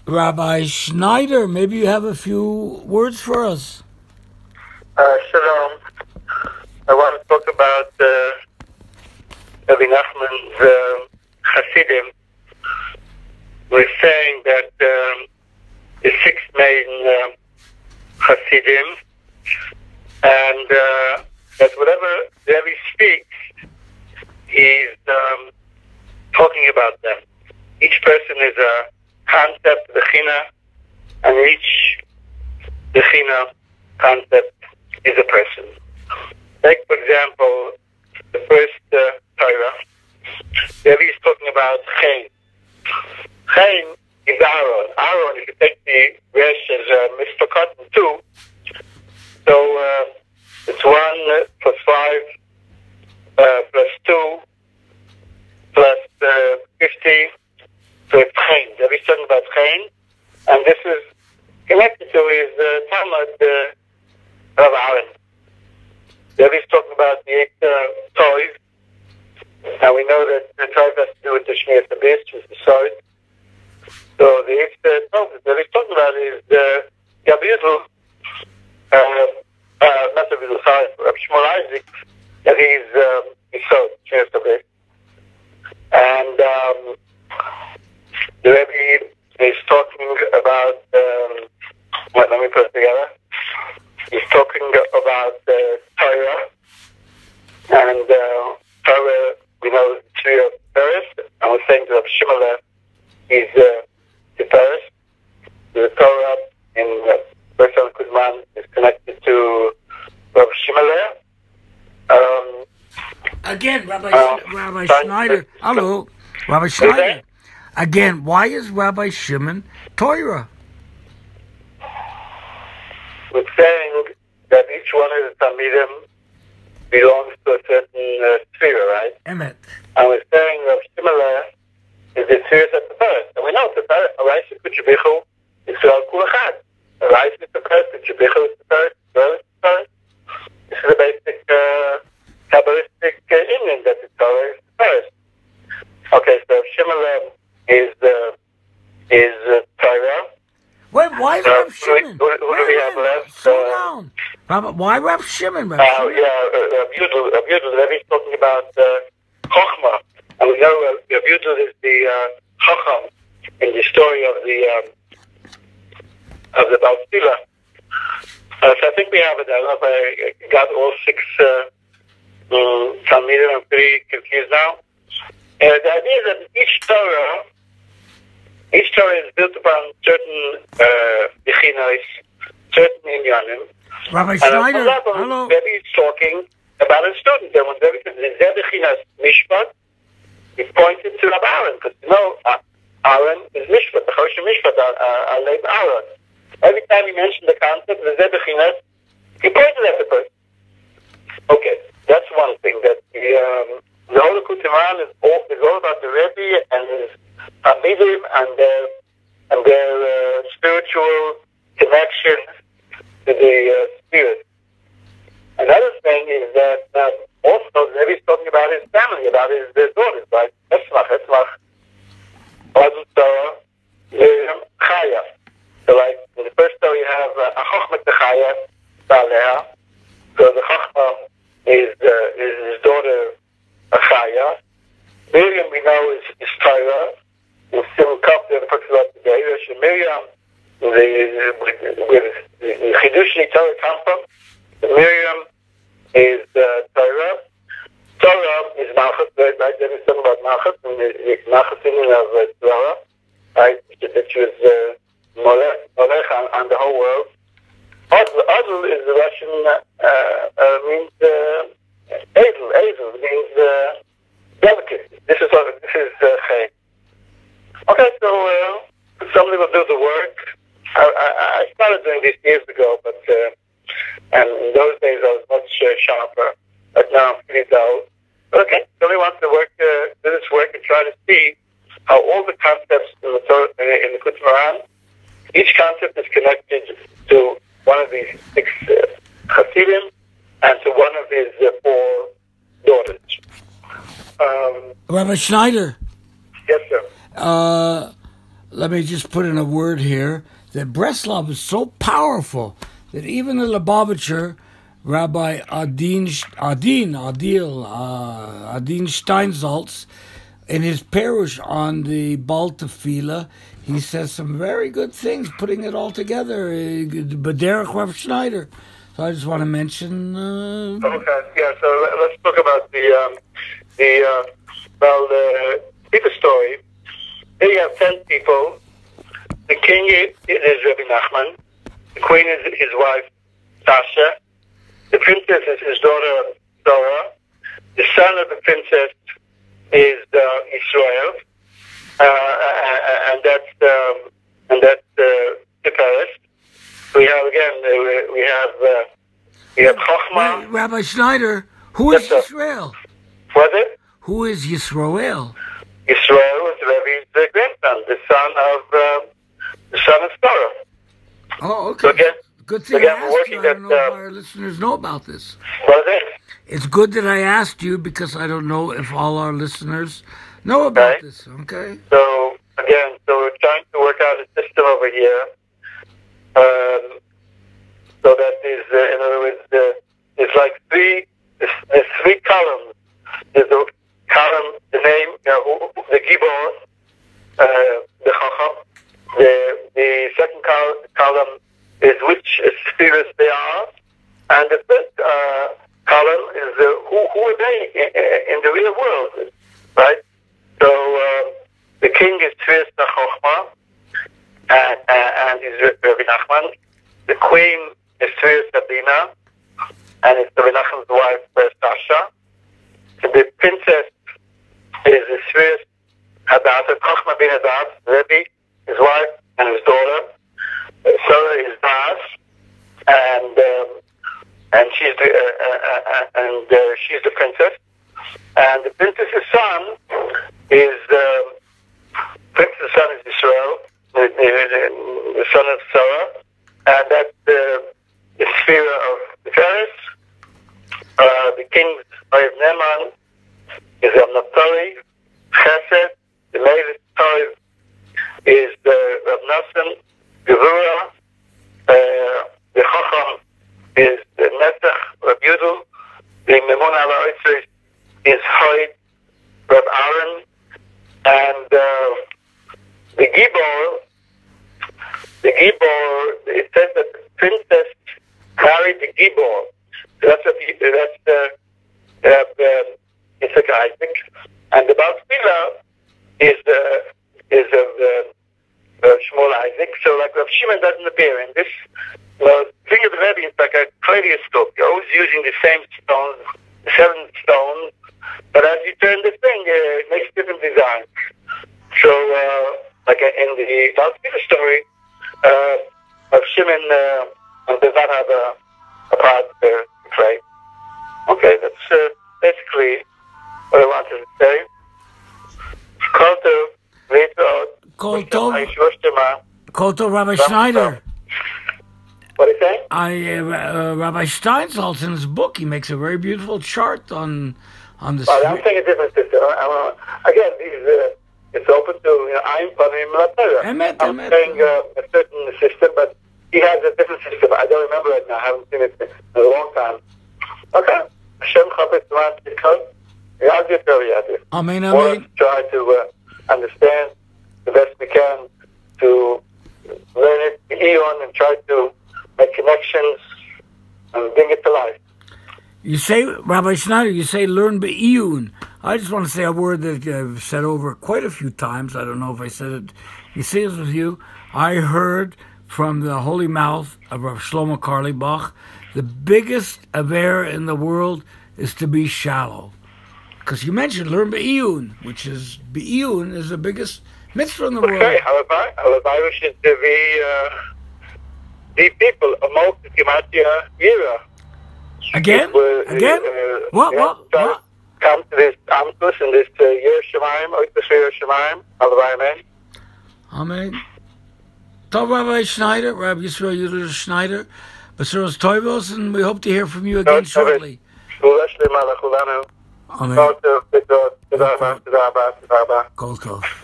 Rabbi Schneider, maybe you have a few words for us. Shalom. I want to talk about Rabbi Nachman's Hasidim. We're saying that the six main Hasidim, and that whatever Rebbe speaks, he's talking about them. Each person is a concept, the China, and each China concept is a person. Take, for example, the first Torah. There he's talking about Chain. Chain is Aaron. Aaron, if you take the Resh as Mr. in two, so it's 1 plus 5 plus 2 plus 50. So it's Chain. There he's talking about Chain, and this is connected to his Talmud of Aaron. There he's talking about the 8 toys. Now we know that the toys has to do with the Shmiras Habis, with the sword. So the 8 toys that he's talking about is the Yabidul, not the Yabidul, sorry, Rabbi Shmuel Isaac, that he's sword, Shmiras Habis. And the Rebbe is talking about, let me put it together. He's talking about Torah, and Torah, we know, the tree of Paris, and we're saying that Shimala is the Paris. The Torah in First Kuzman is connected to Rav Shimala. Again, Rabbi Schneider. Hello, Rabbi Schneider. Again, why is Rabbi Shimon Torah? We're saying that each one of the Talmidim belongs to a certain sphere, right? Emet. And we're saying Rav Shimala is the sphere at the first. And we know that Raisa Kuchibichu is Yisrael Kulachad. Raisa is the first, Kuchibichu is the first, Yisrael is the first. This is the basic Kabbalistic Indian that the Torah is the first. Okay, so Rav Shimala is Torah. Wait, why Rav Shimon? Who do we have left? Slow down. Why Rav Shimon? Rav Yudel. He's talking about Chochmah. And we know Rav Yudel is the Chacham in the story of the Baal Tefillah. So I think we have it. I don't know if I got all 6 Talmidim. I'm pretty confused now. The idea is that each Torah is built upon certain Yechinos, certain Inyanim. Rabbi Schneider, hello. Rebbe is talking about a student. And when Rebbe says, Zeh Bechinas Mishpat, he pointed to Rabbi Aaron, because Aaron is Mishpat, the Choshen Mishpat, Alev Aaron. Every time he mentioned the concept of Zeh Bechinas, he pointed at the person. Okay, that's one thing. That the whole Likutei Moharan is all about the Rebbe and his Amidim and their spiritual connection to the spirit. Another thing is that also the Rebbe is talking about his family, about his daughters, like Etzmach, Adul Torah, Miriam, Chaya. So like in the first story you have a Chochmah Chaya, Baleha. So the Chochmah is his daughter Chaya. Miriam, we know, is Torah. In Simon Kaf, the talks about today. Miriam, where the Chidush Torah comes from. Miriam is Torah. Torah is Malchus, right? There is something about Malchus, and the Malchus meaning of Torah, right? That she was Molech on the whole world. Adul is the Russian, means Ezel means delicate. This is Chay. Okay, so somebody will do the work. I started doing this years ago, but and in those days I was much sharper. But now I'm pretty dull. But okay, somebody wants to do this work and try to see how all the concepts in the Likutei Moharan, each concept is connected to one of these 6 Hasidim and to one of his 4 daughters. Rabbi Schneider. Yes, sir. let me just put in a word here, that Breslov is so powerful that even the Lubavitcher, Rabbi Adin Steinsaltz, in his parish on the Baal Tefillah, he says some very good things, putting it all together, B'derech Rav Schneider. So I just want to mention... Okay, yeah, so let's talk about the people story. Here you have 10 people. The king is Rabbi Nachman. The queen is his wife, Tasha. The princess is his daughter, Dora. The son of the princess is Israel. And that's Tiperes. We have Chochmah. Rabbi Schneider, who is Yisrael? What is it? Who is Yisrael? Yisrael is Rebbe's grandson, the son of Torah. Oh, okay. So again, good thing I asked you. I don't know if our listeners know about this. What is it? It's good that I asked you because I don't know if all our listeners know about this. Okay. So again, we're trying to work out a system over here. So that is, in other words, it's like there's three columns. There's the column, the name, the Gibor, the Chacham. The second column is which spheres they are, and the third column is who are they in the real world, right? So the king is Tfiras Chochmah, and is Rabbi Nachman. The queen is Tfiras Bina, and it's Rabbi Nachman's wife, Tasha. The princess is Tfiras Hadat, Chochmah bin Hadat, Rebbe, his wife, and his daughter. Sarah is Das, and she's the princess. And the princess's son is Israel, the son of Sarah, and that's the sphere of the Paris. The king's of Neman is Naphtali, Chesed. The Levi Toiv is the Rav Nassim, Gevura. The Chacham is the Netzach, Rav Yudel. The Memon ala Oitzis is Hoyd, Rav Aaron. And the Gibor, it says that the princess married the Gibor. So that's Yitzhak Isaac. And the Baal Tefillah is of Shmuel Isaac. So like Rav Shimon doesn't appear in this. The thing of the Rebbe is like a kaleidoscope. You're always using the same stones, the 7 stones, but as you turn the thing, it makes different designs. So, like in the Baal Tefillah story, Rav Shimon does not have a part to play. Okay, that's basically what I wanted to say. Koto Rabbi Schneider. What is that? Rabbi Steinsaltz in his book, he makes a very beautiful chart on the. I'm saying a different system. Again, it's open to I'm saying a certain system, but he has a different system. I don't remember it now. I haven't seen it in a long time. Okay. Hashem Chapet Zman Tikon. Amen, amen. We'll try to understand the best we can, to learn it, eon, and try to make connections and bring it to life. You say, Rabbi Schneider, you say learn be'iyun. I just want to say a word that I've said over quite a few times. I don't know if I said it. You see this with you. I heard from the holy mouth of Rav Shlomo Carlebach, the biggest aver in the world is to be shallow. Because you mentioned learn be'iyun, which is be'iyun is the biggest mitzvah in the world. Okay, Halabai should be deep people, among the Timatia era. Again? What? Come to this Amtus and this Yerushalayim, Oitus Yerushalayim, Halabai, amen. Amen. Tov Rabbi Schneider, Rabbi Yisrael Yudah Schneider, Basiros Toivos, and we hope to hear from you again shortly. Amen. Kol Tov.